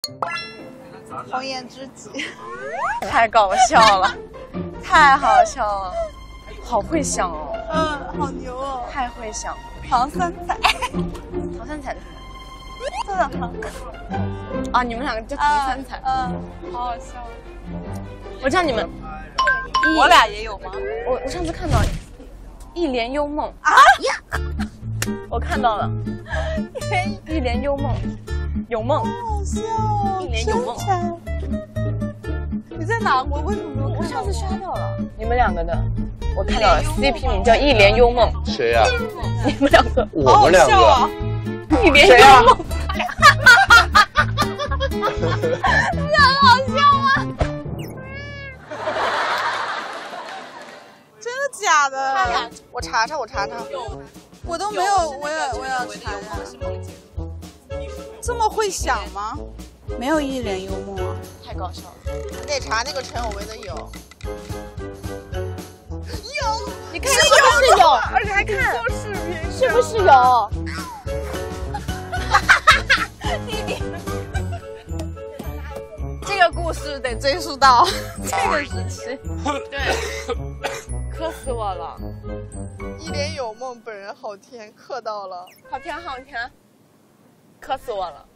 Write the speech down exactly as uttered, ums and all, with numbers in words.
红颜知己， 太搞笑了，太好笑了，好会想哦。 嗯，好牛哦， 太会想。 唐三彩， 唐三彩是什么？ 这叫唐啊，你们两个叫唐三彩， 嗯，好好笑。 我知道你们， 我俩也有吗？ 我我上次看到《一帘幽梦》 啊呀，我看到了《一帘幽梦》，有梦， 好笑哦， 一帘有梦。 你在哪？我为什么没有看到？ 我上次刷到了你们两个的，我看到了 C P 名叫《一帘幽梦》。 谁呀？ 你们两个， 我们两个。 一帘幽梦。你俩好笑吗？ 真的假的？ 看看，我查查，我查查。 我都没有，我也我也要查查。这么会想吗？没有一帘幽梦啊， 太搞笑了。 你得查那个陈有为的有。 有，你看是不是有？而且还看做视频，是不是有？弟弟， 这个故事得追溯到这个时期。对，磕死我了。 一帘有梦本人好甜，磕到了。 好甜好甜，磕死我了。